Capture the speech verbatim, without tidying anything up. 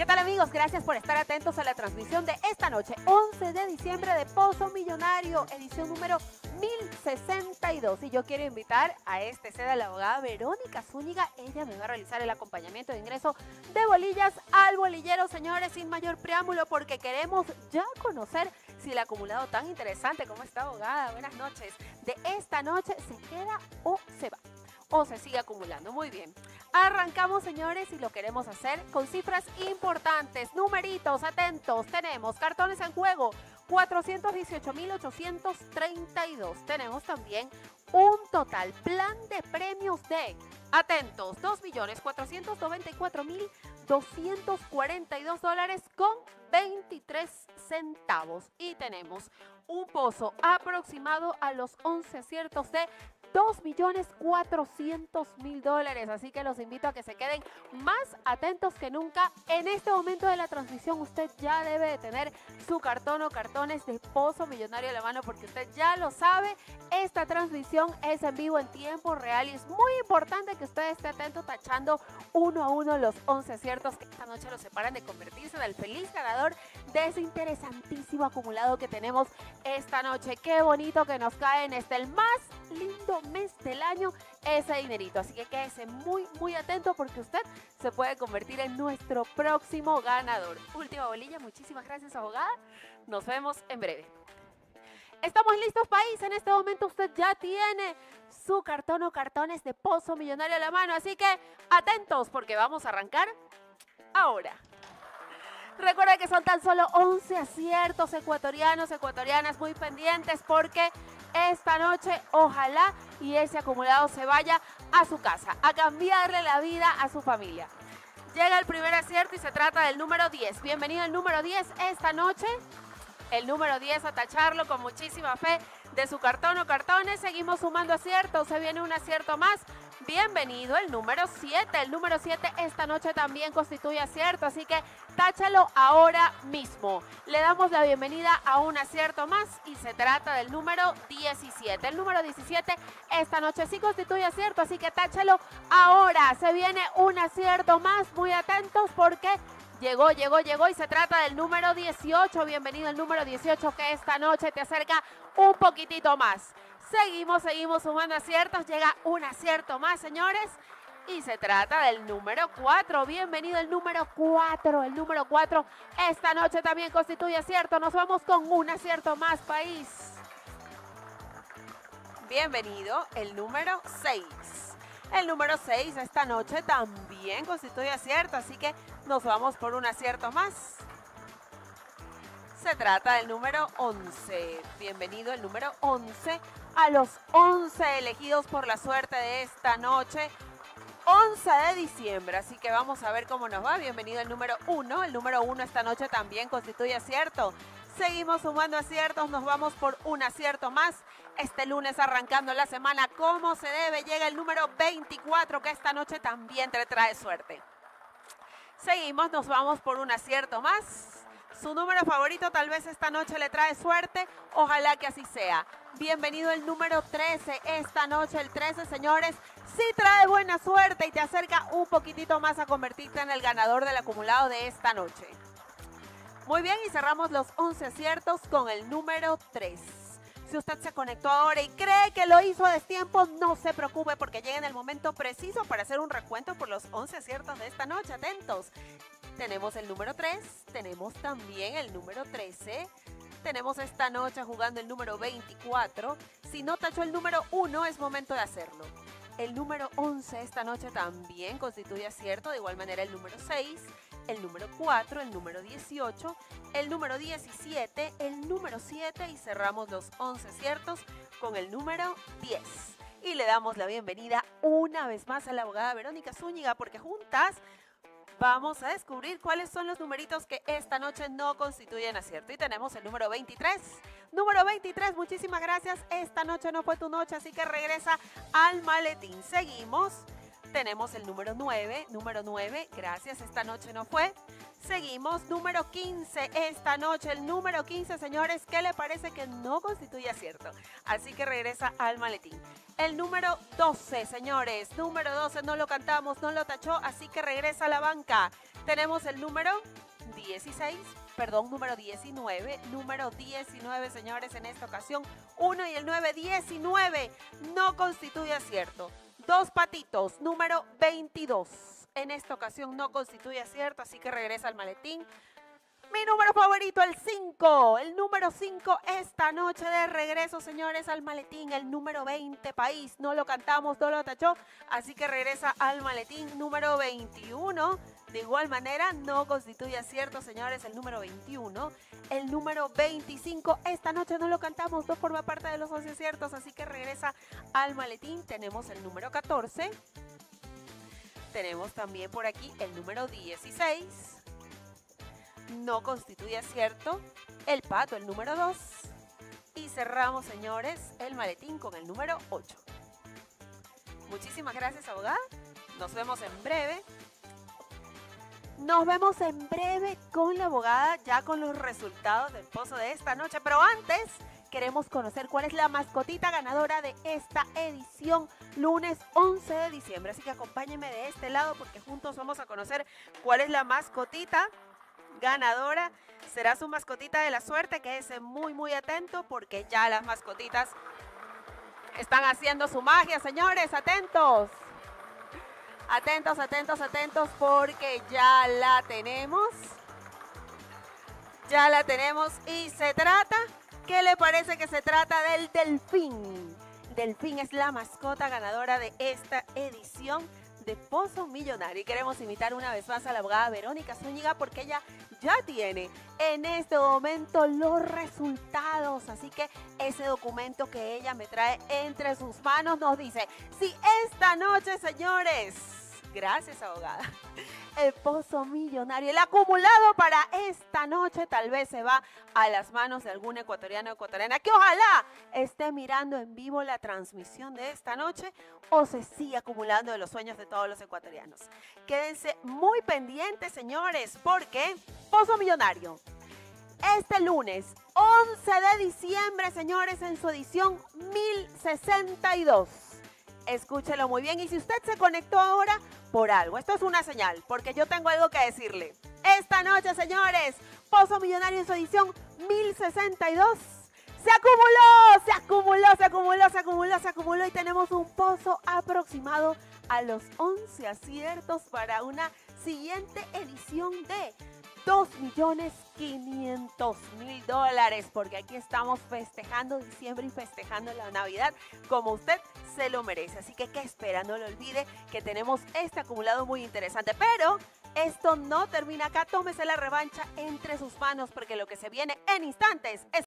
tal, amigos? Gracias por estar atentos a la transmisión de esta noche, once de diciembre, de Pozo Millonario, edición número mil sesenta y dos. Y yo quiero invitar a este seda, la abogada Verónica Zúñiga. Ella me va a realizar el acompañamiento de ingreso de bolillas al bolillero, señores, sin mayor preámbulo, porque queremos ya conocer si el acumulado tan interesante como esta, abogada, buenas noches, de esta noche se queda o se va, o se sigue acumulando. Muy bien, arrancamos, señores, y lo queremos hacer con cifras importantes, numeritos, atentos. Tenemos cartones en juego, cuatrocientos dieciocho mil ochocientos treinta y dos. Tenemos también un total plan de premios de, atentos, dos millones cuatrocientos noventa y cuatro mil doscientos cuarenta y dos dólares con veintitrés centavos. Y tenemos un pozo aproximado a los once aciertos de dos millones cuatrocientos mil dólares. Así que los invito a que se queden más atentos que nunca. En este momento de la transmisión usted ya debe de tener su cartón o cartones de Pozo Millonario a la mano, porque usted ya lo sabe, esta transmisión es en vivo, en tiempo real, y es muy importante que usted esté atento tachando uno a uno los once aciertos que esta noche los separan de convertirse en el feliz ganador de ese interesantísimo acumulado que tenemos esta noche. Qué bonito que nos cae en este, el más lindo mes del año, ese dinerito. Así que quédese muy muy atento, porque usted se puede convertir en nuestro próximo ganador. Última bolilla. Muchísimas gracias, abogada. Nos vemos en breve. Estamos listos, país. En este momento usted ya tiene su cartón o cartones de Pozo Millonario a la mano, así que atentos, porque vamos a arrancar ahora. Recuerda que son tan solo once aciertos, ecuatorianos, ecuatorianas, muy pendientes, porque esta noche ojalá y ese acumulado se vaya a su casa, a cambiarle la vida a su familia. Llega el primer acierto y se trata del número diez. Bienvenido el número diez esta noche. El número diez, a tacharlo con muchísima fe de su cartón o cartones. Seguimos sumando aciertos, se viene un acierto más. Bienvenido el número siete. El número siete esta noche también constituye acierto, así que táchalo ahora mismo. Le damos la bienvenida a un acierto más y se trata del número diecisiete. El número diecisiete esta noche sí constituye acierto, así que táchalo ahora. Se viene un acierto más, muy atentos, porque llegó, llegó, llegó y se trata del número dieciocho. Bienvenido el número dieciocho, que esta noche te acerca un poquitito más. Seguimos, seguimos sumando aciertos. Llega un acierto más, señores, y se trata del número cuatro. Bienvenido el número cuatro. El número cuatro esta noche también constituye acierto. Nos vamos con un acierto más, país. Bienvenido el número seis. El número seis esta noche también constituye acierto, así que nos vamos por un acierto más. Se trata del número once. Bienvenido el número once a los once elegidos por la suerte de esta noche, once de diciembre. Así que vamos a ver cómo nos va. Bienvenido el número uno. El número uno esta noche también constituye acierto. Seguimos sumando aciertos, nos vamos por un acierto más. Este lunes, arrancando la semana como se debe, llega el número veinticuatro, que esta noche también te trae suerte. Seguimos, nos vamos por un acierto más. Su número favorito tal vez esta noche le trae suerte, ojalá que así sea. Bienvenido el número trece, esta noche el trece, señores, sí trae buena suerte y te acerca un poquitito más a convertirte en el ganador del acumulado de esta noche. Muy bien, y cerramos los once aciertos con el número tres. Si usted se conectó ahora y cree que lo hizo a destiempo, no se preocupe, porque llega en el momento preciso para hacer un recuento por los once aciertos de esta noche. Atentos. Tenemos el número tres, tenemos también el número trece, tenemos esta noche jugando el número veinticuatro. Si no tachó el número uno, es momento de hacerlo. El número once esta noche también constituye acierto, de igual manera el número seis, el número cuatro, el número dieciocho, el número diecisiete, el número siete, y cerramos los once aciertos con el número diez. Y le damos la bienvenida una vez más a la abogada Verónica Zúñiga, porque juntas vamos a descubrir cuáles son los numeritos que esta noche no constituyen acierto. Y tenemos el número veintitrés. Número veintitrés, muchísimas gracias. Esta noche no fue tu noche, así que regresa al maletín. Seguimos. tenemos el número nueve, número nueve, gracias, esta noche no fue. Seguimos, número quince, esta noche el número quince, señores, ¿qué le parece que no constituye acierto? Así que regresa al maletín. El número doce, señores, número doce, no lo cantamos, no lo tachó, así que regresa a la banca. Tenemos el número dieciséis, perdón, número diecinueve, número diecinueve, señores, en esta ocasión, uno y el nueve, diecinueve, no constituye acierto. Dos patitos, número veintidós. En esta ocasión no constituye acierto, así que regresa al maletín. Mi número favorito, el cinco. El número cinco esta noche de regreso, señores, al maletín. El número veinte, país. No lo cantamos, no lo tachó, así que regresa al maletín. Número veintiuno. De igual manera, no constituye acierto, señores, el número veintiuno. El número veinticinco, esta noche no lo cantamos, no forma parte de los once aciertos, así que regresa al maletín. Tenemos el número catorce. Tenemos también por aquí el número dieciséis. No constituye acierto. El pato, el número dos. Y cerramos, señores, el maletín con el número ocho. Muchísimas gracias, abogada. Nos vemos en breve. Nos vemos en breve con la abogada, ya con los resultados del pozo de esta noche. Pero antes, queremos conocer cuál es la mascotita ganadora de esta edición, lunes once de diciembre. Así que acompáñenme de este lado porque juntos vamos a conocer cuál es la mascotita ganadora. Será su mascotita de la suerte. Quédese muy, muy atento porque ya las mascotitas están haciendo su magia, señores. Atentos. Atentos, atentos, atentos, porque ya la tenemos. Ya la tenemos y se trata, ¿qué le parece que se trata del delfín? Delfín es la mascota ganadora de esta edición de Pozo Millonario. Y queremos invitar una vez más a la abogada Verónica Zúñiga porque ella ya tiene en este momento los resultados. Así que ese documento que ella me trae entre sus manos nos dice, si esta noche, señores, gracias, abogada, el Pozo Millonario, el acumulado para esta noche tal vez se va a las manos de algún ecuatoriano o ecuatoriana que ojalá esté mirando en vivo la transmisión de esta noche o se sigue acumulando de los sueños de todos los ecuatorianos. Quédense muy pendientes, señores, porque Pozo Millonario este lunes once de diciembre, señores, en su edición mil sesenta y dos. Escúchelo muy bien y si usted se conectó ahora, por algo, esto es una señal, porque yo tengo algo que decirle. Esta noche, señores, Pozo Millonario en su edición mil sesenta y dos. Se acumuló, se acumuló, se acumuló, se acumuló, se acumuló y tenemos un pozo aproximado a los once aciertos para una siguiente edición de dos millones quinientos mil dólares, porque aquí estamos festejando diciembre y festejando la Navidad como usted se lo merece. Así que, ¿qué espera? No lo olvide que tenemos este acumulado muy interesante, pero esto no termina acá. Tómese la revancha entre sus manos porque lo que se viene en instantes es